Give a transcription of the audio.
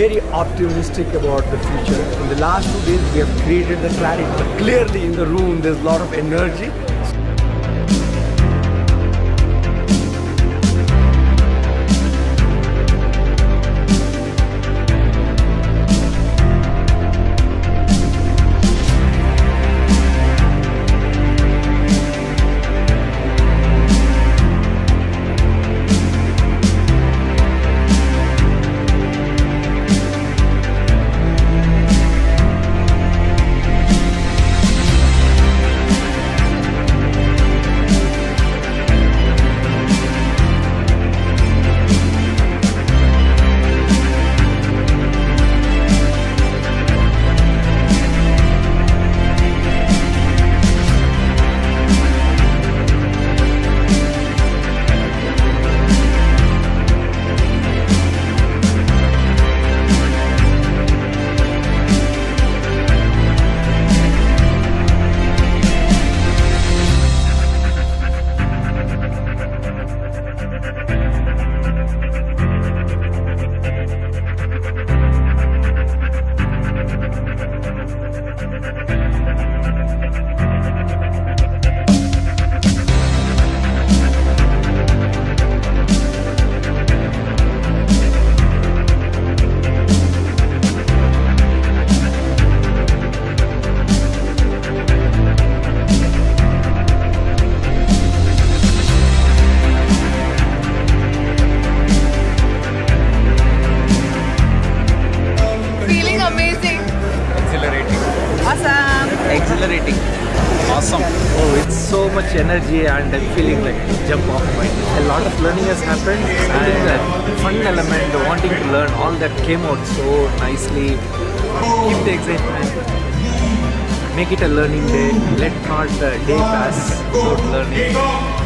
very optimistic about the future. In the last 2 days, we have created the clarity, but clearly in the room, there's a lot of energy. Exhilarating. Awesome. Oh, it's so much energy and I'm feeling like jump off my. A lot of learning has happened and the fun element, the wanting to learn, all that came out so nicely. Keep the excitement. Make it a learning day. Let not the day pass without learning.